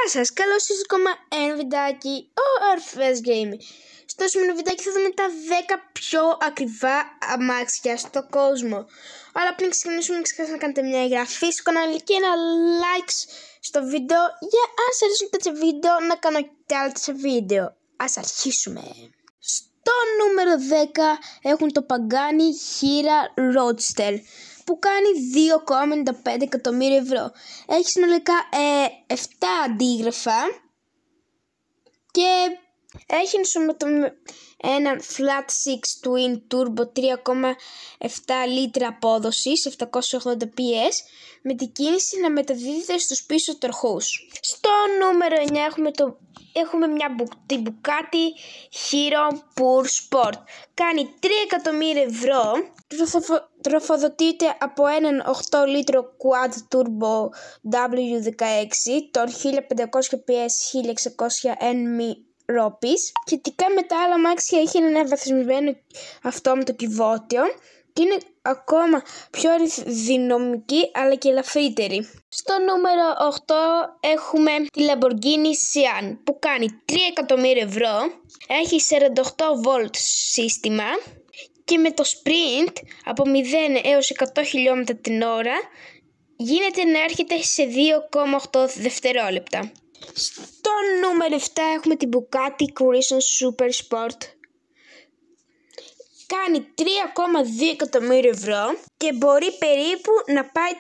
Γεια σας, καλώς ήρθατε ακόμα ένα βιντεάκι, ο Orpheus Gaming. Στο σημερινό βιντεάκι θα δούμε τα 10 πιο ακριβά αμάξια στο κόσμο. Αλλά πριν ξεκινήσουμε, μην ξεχάσετε να κάνετε μια εγγραφή στο κανάλι και ένα like στο βίντεο για αν σας αρέσουν τέτοια βίντεο να κάνω και άλλα τέτοια βίντεο. Ας αρχίσουμε. Στο νούμερο 10 έχουν το Pagani Hira Roadster που κάνει 2,95 εκατομμύρια ευρώ. Έχει συνολικά 7 αντίγραφα και έχει έναν Flat 6 Twin Turbo 3,7 λίτρα απόδοσης 780 PS με την κίνηση να μεταδίδεται στους πίσω τροχούς. Στο νούμερο 9 έχουμε την Bugatti Hero Pure Sport. Κάνει 3 εκατομμύρια ευρώ. Τροφοδοτείται από έναν 8 λίτρο Quad Turbo W16 των 1500 PS 1600 Nm ρόπης. Σχετικά με τα άλλα αμάξια έχει ένα βαθμισμένο αυτόματο κυβότιο και είναι ακόμα πιο δυναμική αλλά και ελαφρύτερη. Στο νούμερο 8 έχουμε τη Lamborghini Sian που κάνει 3 εκατομμύρια ευρώ. Έχει 48V σύστημα και με το sprint από 0 έως 100 χιλιόμετρα την ώρα γίνεται να έρχεται σε 2,8 δευτερόλεπτα. Στο νούμερο 7 έχουμε την Bugatti Chiron Super Sport. Κάνει 3,2 εκατομμύρια ευρώ και μπορεί περίπου να πάει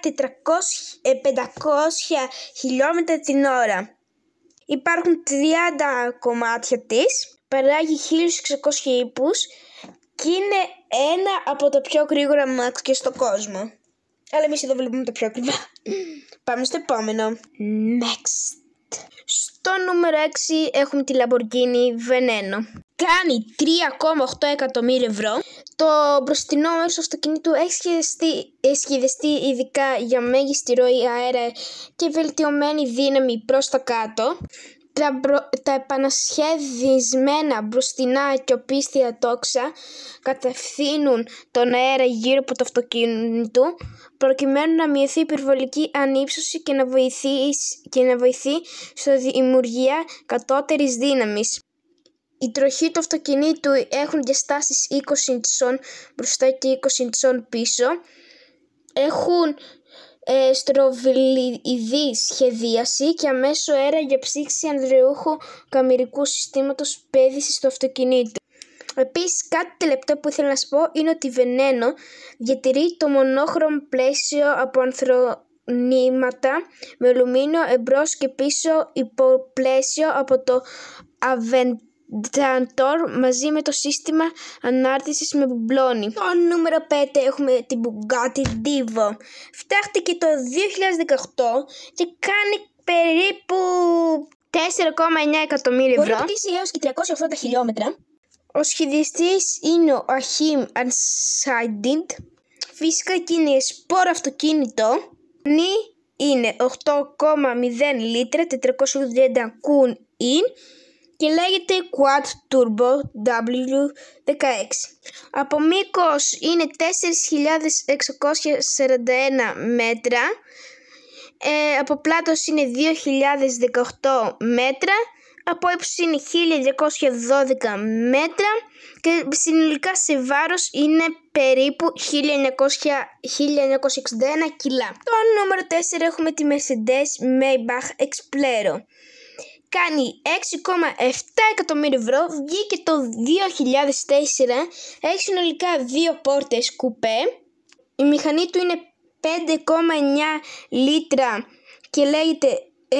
500 χιλιόμετρα την ώρα. Υπάρχουν 30 κομμάτια της, παράγει 1600 ύπους και είναι ένα από τα πιο γρήγορα αμάξια στον κόσμο. Αλλά εμείς εδώ βλέπουμε τα πιο ακριβά. Πάμε στο επόμενο. Next. Στο νούμερο 6 έχουμε τη Lamborghini Veneno. Κάνει 3,8 εκατομμύρια ευρώ. Το μπροστινό μέρος του αυτοκινήτου έχει σχεδιαστεί ειδικά για μέγιστη ροή αέρα και βελτιωμένη δύναμη προς τα κάτω. Τα επανασχεδισμένα μπροστινά και οπίστια τόξα κατευθύνουν τον αέρα γύρω από το αυτοκίνητο προκειμένου να μειωθεί η υπερβολική ανύψωση και να βοηθεί στη δημιουργία κατώτερης δύναμης. Οι τροχοί του αυτοκινήτου έχουν διαστάσεις 20 ιντσών μπροστά και 20 ιντσών πίσω. Έχουν στροβιλιδή σχεδίαση και αμέσω αέρα για ψήξη ανδρεούχου καμερικού συστήματος πέδησης του αυτοκινήτου. Επίσης, κάτι τελευταίο που ήθελα να σας πω είναι ότι η Veneno διατηρεί το μονόχρωμο πλαίσιο από ανθρονήματα με αλουμίνιο εμπρός και πίσω υποπλαίσιο από το Aventador μαζί με το σύστημα ανάρτησης με μπουμπλόνι. Στο νούμερο 5 έχουμε την Bugatti Divo. Φτιάχτηκε το 2018 και κάνει περίπου 4,9 εκατομμύρια ευρώ. Μπορεί να πτήσει έως και 380 χιλιόμετρα. Ο σχεδιαστής είναι ο Achim Ansaidin. Φυσικά και είναι σπόρο αυτοκίνητο. Είναι 8,0 λίτρα 480 κουν-ιν και λέγεται Quad Turbo W16. Από μήκος είναι 4.641 μέτρα. Από πλάτος είναι 2.018 μέτρα. Από ύψος είναι 1.212 μέτρα και συνολικά σε βάρος είναι περίπου 1.961 κιλά. Το νούμερο 4 έχουμε τη Mercedes Maybach Explero. Κάνει 6,7 εκατομμύρια ευρώ, βγήκε το 2004, έχει συνολικά 2 πόρτες κουπέ. Η μηχανή του είναι 5,9 λίτρα και λέγεται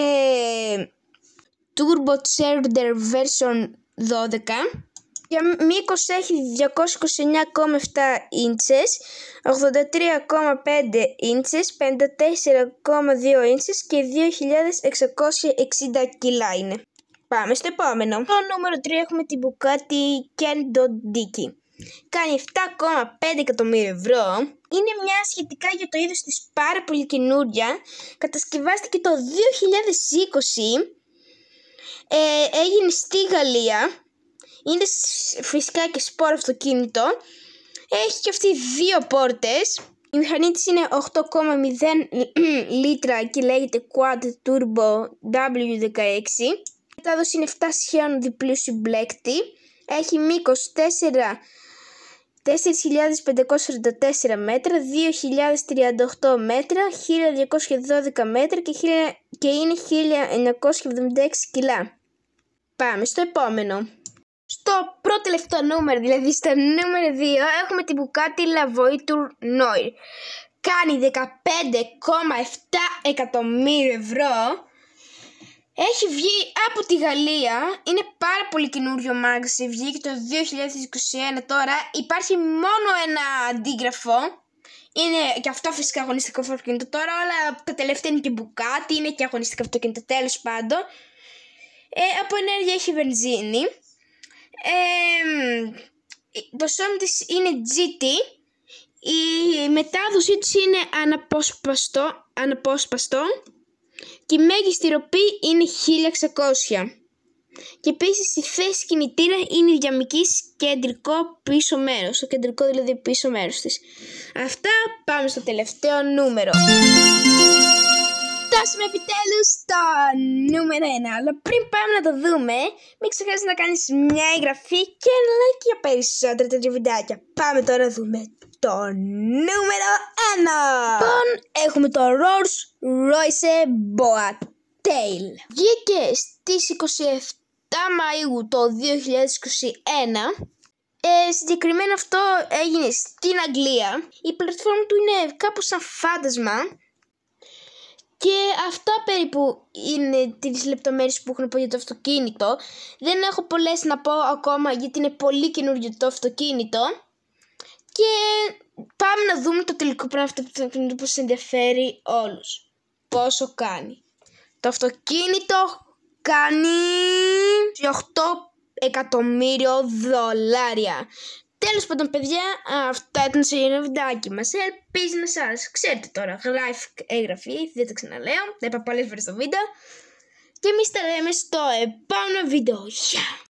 Turbocharger version 12. Για μήκος έχει 229,7 ίντσες, 83,5 ίντσες, 54,2 ίντσες και 2.660 κιλά είναι. Πάμε στο επόμενο. Το νούμερο 3 έχουμε την Bugatti Kendo Dicky. Κάνει 7,5 εκατομμύρια ευρώ. Είναι μια σχετικά για το είδος της πάρα πολύ καινούρια. Κατασκευάστηκε το 2020. Έγινε στη Γαλλία. Είναι φυσικά και σπόρο αυτοκίνητο. Έχει και αυτή 2 πόρτες. Η μηχανή της είναι 8,0 λίτρα και λέγεται Quad Turbo W16. Η μετάδοση είναι 7 σχέων διπλού συμπλέκτη. Έχει μήκος 4.544 μέτρα, 2.038 μέτρα, 1.212 μέτρα και είναι 1.976 κιλά. Πάμε στο επόμενο. Στο πρώτο τελευταίο νούμερο, δηλαδή στο νούμερο 2, έχουμε την Bugatti Lavoiture Noir. Κάνει 15,7 εκατομμύρια ευρώ. Έχει βγει από τη Γαλλία, είναι πάρα πολύ καινούριο μάγαζι, βγήκε το 2021 τώρα. Υπάρχει μόνο ένα αντίγραφο. Είναι και αυτό φυσικά αγωνιστικό αυτοκίνητο τώρα, αλλά τα τελευταία είναι και Bugatti, είναι και αγωνιστικό αυτοκίνητο τέλος πάντων. Από ενέργεια έχει βενζίνη. Το σώμα της είναι GT. Η μετάδοσή της είναι αναπόσπαστο και η μέγιστη ροπή είναι 1600. Και επίσης η θέση κινητήρα είναι διαμικής κεντρικό πίσω μέρος. Το κεντρικό δηλαδή πίσω μέρος της. Αυτά, πάμε στο τελευταίο νούμερο. Φτάσαμε επιτέλους στο νούμερο 1. Αλλά πριν πάμε να το δούμε, μην ξεχάσεις να κάνεις μια εγγραφή και ένα like για περισσότερα τέτοια βιντεάκια. Πάμε τώρα να δούμε το νούμερο 1. Λοιπόν, έχουμε το Rolls Royce Boat Tail. Βγήκε στις 27 Μαΐου το 2021. Συγκεκριμένα αυτό έγινε στην Αγγλία. Η πλατφόρμα του είναι κάπως σαν φάντασμα. Και αυτά περίπου είναι τις λεπτομέρειες που έχω να πω για το αυτοκίνητο. Δεν έχω πολλές να πω ακόμα γιατί είναι πολύ καινούργιο το αυτοκίνητο. Και πάμε να δούμε το τελικό πράγμα αυτό το αυτοκίνητο που σας ενδιαφέρει όλους. Πόσο κάνει. Το αυτοκίνητο κάνει 8 εκατομμύριο δολάρια. Τέλος πάντων παιδιά, αυτά ήταν σε ένα βιντεάκι μας. Ελπίζω να σας ξέρετε τώρα. Εγγραφή, δεν το ξαναλέω. Τα είπα πολλές φορές στο βίντεο. Και εμείς τα λέμε στο επόμενο βίντεο. Γεια!